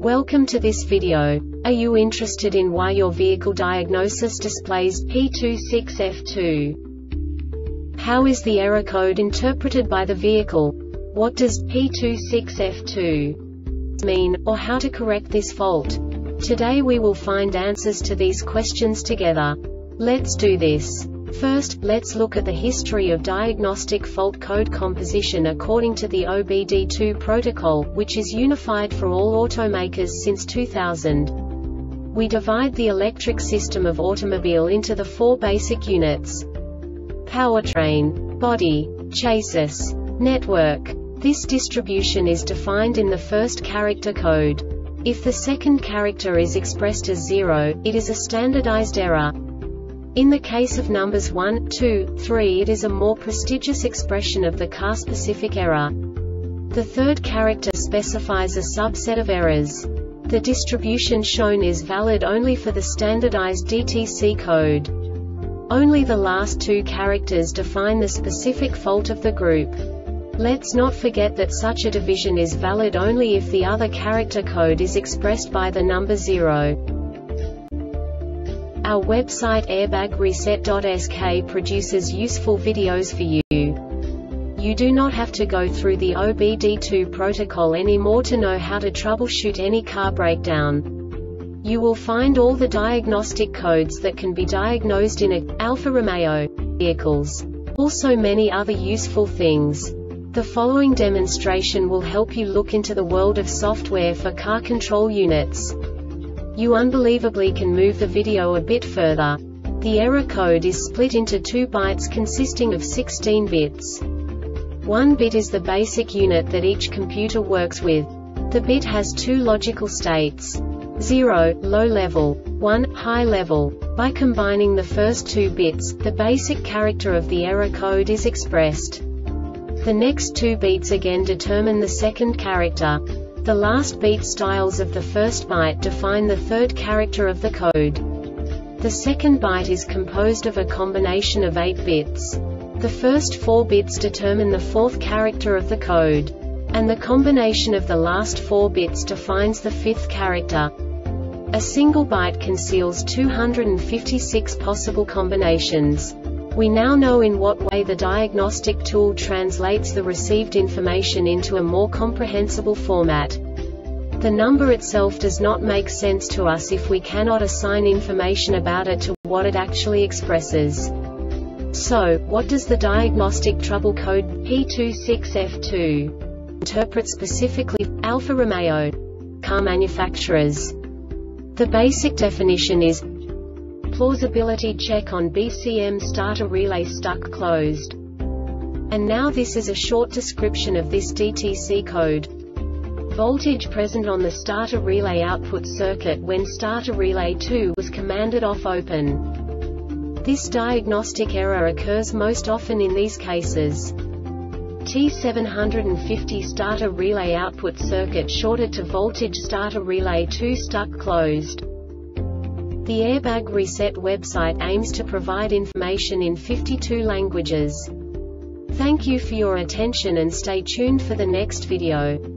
Welcome to this video. Are you interested in why your vehicle diagnosis displays P26F2? How is the error code interpreted by the vehicle? What does P26F2 mean, or how to correct this fault? Today we will find answers to these questions together. Let's do this. First, let's look at the history of diagnostic fault code composition according to the OBD2 protocol, which is unified for all automakers since 2000. We divide the electric system of automobile into the four basic units: powertrain, body, chassis, network. This distribution is defined in the first character code. If the second character is expressed as 0, it is a standardized error. In the case of numbers 1, 2, 3, it is a more prestigious expression of the car-specific error. The third character specifies a subset of errors. The distribution shown is valid only for the standardized DTC code. Only the last two characters define the specific fault of the group. Let's not forget that such a division is valid only if the other character code is expressed by the number 0. Our website airbagreset.sk produces useful videos for you. You do not have to go through the OBD2 protocol anymore to know how to troubleshoot any car breakdown. You will find all the diagnostic codes that can be diagnosed in Alfa Romeo vehicles. Also many other useful things. The following demonstration will help you look into the world of software for car control units. You unbelievably can move the video a bit further. The error code is split into 2 bytes consisting of 16 bits. 1 bit is the basic unit that each computer works with. The bit has 2 logical states: 0, low level, 1, high level. By combining the first 2 bits, the basic character of the error code is expressed. The next 2 beats again determine the second character. The last beat styles of the first byte define the third character of the code. The second byte is composed of a combination of 8 bits. The first 4 bits determine the fourth character of the code. And the combination of the last 4 bits defines the fifth character. A single byte conceals 256 possible combinations. We now know in what way the diagnostic tool translates the received information into a more comprehensible format. The number itself does not make sense to us if we cannot assign information about it to what it actually expresses. So, what does the diagnostic trouble code P26F2 interpret specifically for Alfa Romeo car manufacturers? The basic definition is plausibility check on BCM starter relay stuck closed. And now this is a short description of this DTC code. Voltage present on the starter relay output circuit when starter relay 2 was commanded off open. This diagnostic error occurs most often in these cases: T750 starter relay output circuit shorted to voltage starter relay 2 stuck closed. The Airbag Reset website aims to provide information in 52 languages. Thank you for your attention and stay tuned for the next video.